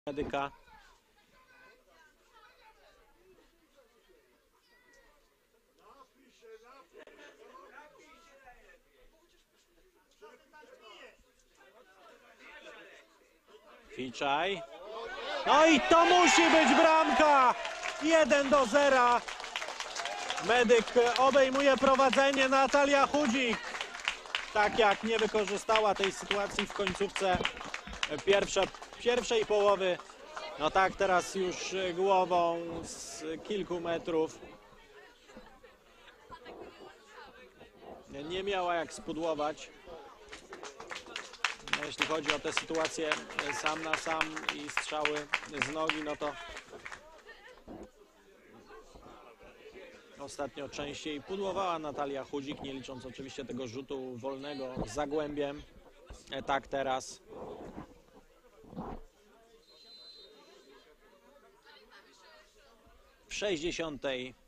medyka. Ficzaj. No i to musi być bramka! 1-0. Medyk obejmuje prowadzenie. Natalia Chudzik. Tak jak nie wykorzystała tej sytuacji w końcówce pierwszej połowy. No tak teraz już głową z kilku metrów. Nie miała jak spudłować. No, jeśli chodzi o tę sytuację sam na sam i strzały z nogi, no to ostatnio częściej pudłowała Natalia Chudzik, nie licząc oczywiście tego rzutu wolnego z Zagłębiem. Tak teraz. W 60.